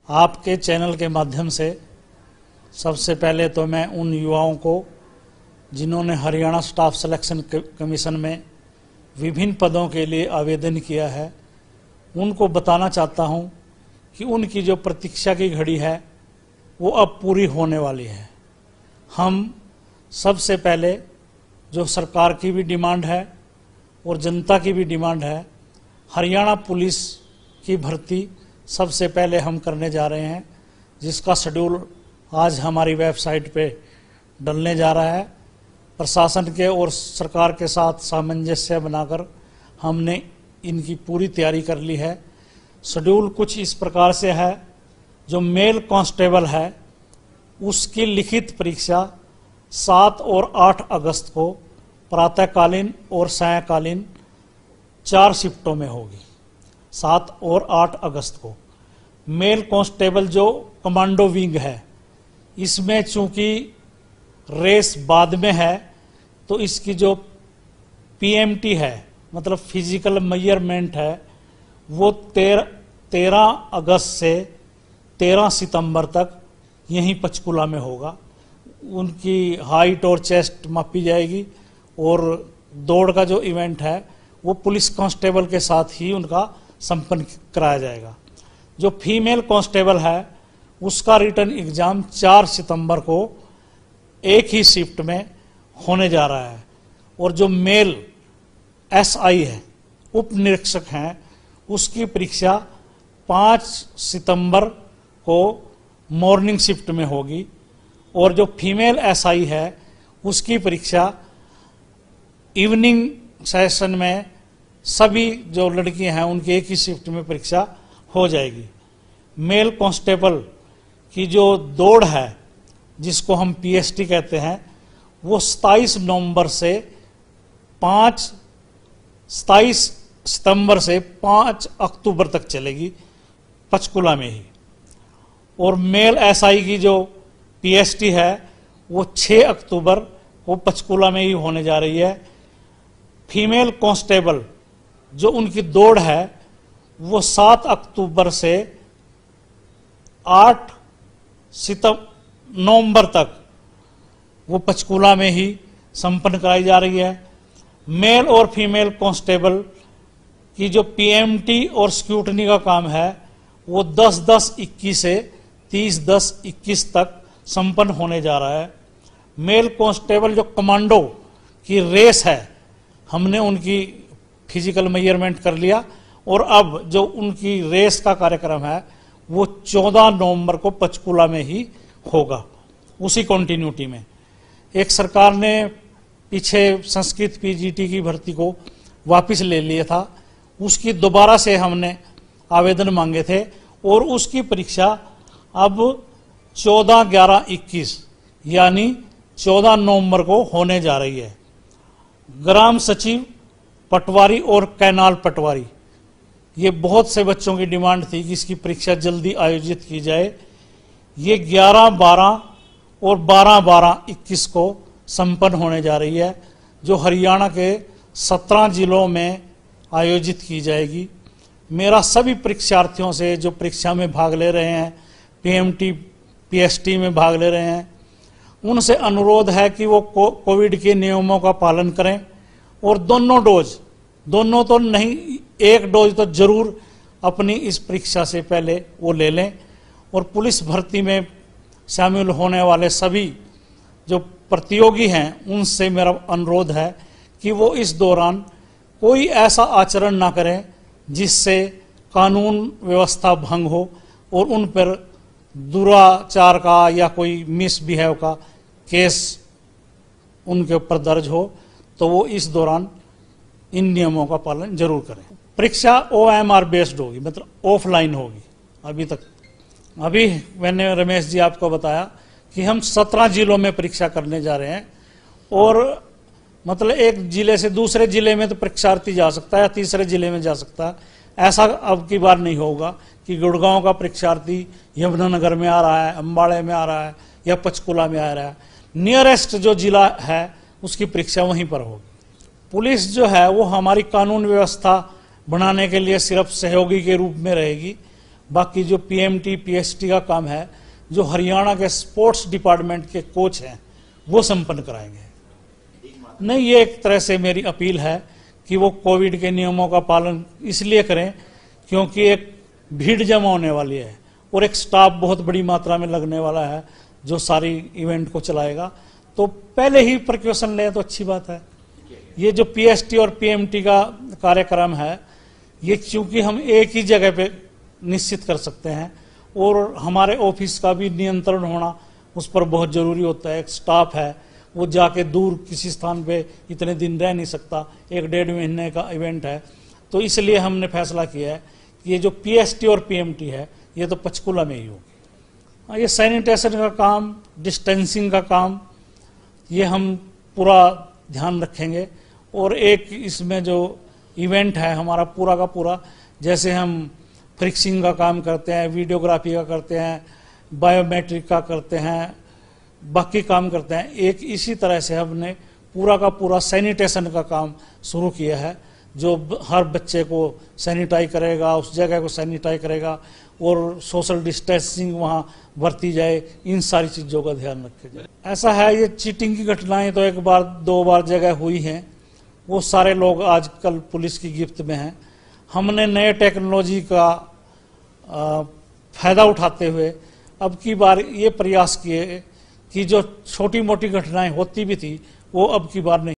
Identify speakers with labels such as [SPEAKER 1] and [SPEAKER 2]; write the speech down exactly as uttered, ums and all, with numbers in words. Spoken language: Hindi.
[SPEAKER 1] आपके चैनल के माध्यम से सबसे पहले तो मैं उन युवाओं को जिन्होंने हरियाणा स्टाफ सिलेक्शन कमीशन में विभिन्न पदों के लिए आवेदन किया है उनको बताना चाहता हूं कि उनकी जो प्रतीक्षा की घड़ी है वो अब पूरी होने वाली है। हम सबसे पहले जो सरकार की भी डिमांड है और जनता की भी डिमांड है, हरियाणा पुलिस की भर्ती सबसे पहले हम करने जा रहे हैं, जिसका शेड्यूल आज हमारी वेबसाइट पे डलने जा रहा है। प्रशासन के और सरकार के साथ सामंजस्य बनाकर हमने इनकी पूरी तैयारी कर ली है। शेड्यूल कुछ इस प्रकार से है, जो मेल कांस्टेबल है उसकी लिखित परीक्षा सात और आठ अगस्त को प्रातःकालीन और सायंकालीन चार शिफ्टों में होगी। सात और आठ अगस्त को मेल कांस्टेबल जो कमांडो विंग है, इसमें चूंकि रेस बाद में है तो इसकी जो पीएमटी है मतलब फिजिकल मेजरमेंट है वो तेरह तेरह अगस्त से तेरह सितंबर तक यहीं पंचकूला में होगा। उनकी हाइट और चेस्ट मापी जाएगी और दौड़ का जो इवेंट है वो पुलिस कांस्टेबल के साथ ही उनका संपन्न कराया जाएगा। जो फीमेल कांस्टेबल है उसका रिटर्न एग्जाम चार सितंबर को एक ही शिफ्ट में होने जा रहा है। और जो मेल एसआई है, उप निरीक्षक हैं, उसकी परीक्षा पाँच सितंबर को मॉर्निंग शिफ्ट में होगी। और जो फीमेल एसआई है उसकी परीक्षा इवनिंग सेशन में सभी जो लड़कियां हैं उनकी एक ही शिफ्ट में परीक्षा हो जाएगी। मेल कांस्टेबल की जो दौड़ है जिसको हम पीएसटी कहते हैं वो सत्ताईस नवंबर से पाँच सत्ताईस सितंबर से पाँच अक्टूबर तक चलेगी पंचकूला में ही। और मेल एसआई की जो पीएसटी है वो छह अक्टूबर को पंचकूला में ही होने जा रही है। फीमेल कांस्टेबल जो उनकी दौड़ है वो सात अक्टूबर से आठ सितंबर नवंबर तक वो पंचकूला में ही संपन्न कराई जा रही है। मेल और फीमेल कांस्टेबल की जो पीएमटी और स्क्रूटनी का काम है वो दस दस इक्कीस से तीस दस इक्कीस तक संपन्न होने जा रहा है। मेल कांस्टेबल जो कमांडो की रेस है हमने उनकी फिजिकल मेजरमेंट कर लिया और अब जो उनकी रेस का कार्यक्रम है वो चौदह नवंबर को पंचकूला में ही होगा। उसी कंटिन्यूटी में एक सरकार ने पीछे संस्कृत पीजीटी की भर्ती को वापस ले लिया था, उसकी दोबारा से हमने आवेदन मांगे थे और उसकी परीक्षा अब चौदह ग्यारह इक्कीस यानी चौदह नवंबर को होने जा रही है। ग्राम सचिव पटवारी और कैनाल पटवारी, ये बहुत से बच्चों की डिमांड थी कि इसकी परीक्षा जल्दी आयोजित की जाए। ये ग्यारह बारह और बारह बारह इक्कीस को संपन्न होने जा रही है, जो हरियाणा के सत्रह जिलों में आयोजित की जाएगी। मेरा सभी परीक्षार्थियों से जो परीक्षा में भाग ले रहे हैं, पीएमटी पीएसटी में भाग ले रहे हैं, उनसे अनुरोध है कि वो को, कोविड के नियमों का पालन करें और दोनों डोज, दोनों तो नहीं एक डोज तो जरूर अपनी इस परीक्षा से पहले वो ले लें। और पुलिस भर्ती में शामिल होने वाले सभी जो प्रतियोगी हैं उनसे मेरा अनुरोध है कि वो इस दौरान कोई ऐसा आचरण ना करें जिससे कानून व्यवस्था भंग हो और उन पर दुराचार का या कोई मिसबिहेव का केस उनके ऊपर दर्ज हो, तो वो इस दौरान इन नियमों का पालन जरूर करें। परीक्षा ओएमआर बेस्ड होगी, मतलब ऑफलाइन होगी। अभी तक अभी मैंने रमेश जी आपको बताया कि हम सत्रह जिलों में परीक्षा करने जा रहे हैं और मतलब एक जिले से दूसरे जिले में तो परीक्षार्थी जा सकता है या तीसरे जिले में जा सकता है। ऐसा अब की बार नहीं होगा कि गुड़गांव का परीक्षार्थी यमुनानगर में आ रहा है, अंबाड़े में आ रहा है या पंचकूला में आ रहा है। नियरेस्ट जो जिला है उसकी परीक्षा वहीं पर होगी। पुलिस जो है वो हमारी कानून व्यवस्था बनाने के लिए सिर्फ सहयोगी के रूप में रहेगी। बाकी जो पीएमटी पीएसटी का काम है, जो हरियाणा के स्पोर्ट्स डिपार्टमेंट के कोच हैं वो संपन्न कराएंगे। नहीं, ये एक तरह से मेरी अपील है कि वो कोविड के नियमों का पालन इसलिए करें क्योंकि एक भीड़ जमा होने वाली है और एक स्टाफ बहुत बड़ी मात्रा में लगने वाला है जो सारी इवेंट को चलाएगा, तो पहले ही प्रिकॉशन लें तो अच्छी बात है। ये जो पीएसटी और पीएमटी का कार्यक्रम है, ये चूंकि हम एक ही जगह पे निश्चित कर सकते हैं और हमारे ऑफिस का भी नियंत्रण होना उस पर बहुत जरूरी होता है। एक स्टाफ है वो जाके दूर किसी स्थान पे इतने दिन रह नहीं सकता, एक डेढ़ महीने का इवेंट है, तो इसलिए हमने फैसला किया है कि ये जो पीएसटी और पीएमटी है ये तो पंचकूला में ही होगी। ये सैनिटेशन का काम, डिस्टेंसिंग का काम, ये हम पूरा ध्यान रखेंगे। और एक इसमें जो इवेंट है हमारा पूरा का पूरा, जैसे हम फ्रिक्सिंग का काम करते हैं, वीडियोग्राफी का करते हैं, बायोमेट्रिक का करते हैं, बाकी काम करते हैं, एक इसी तरह से हमने पूरा का पूरा सैनिटेशन का काम शुरू किया है, जो हर बच्चे को सैनिटाइज करेगा, उस जगह को सैनिटाइज करेगा और सोशल डिस्टेंसिंग वहाँ बरती जाए, इन सारी चीज़ों का ध्यान रखा जाए। ऐसा है, ये चीटिंग की घटनाएं तो एक बार दो बार जगह हुई हैं, वो सारे लोग आजकल पुलिस की गिरफ्त में हैं। हमने नए टेक्नोलॉजी का फायदा उठाते हुए अब की बार ये प्रयास किए कि जो छोटी मोटी घटनाएं होती भी थी वो अब की बार नहीं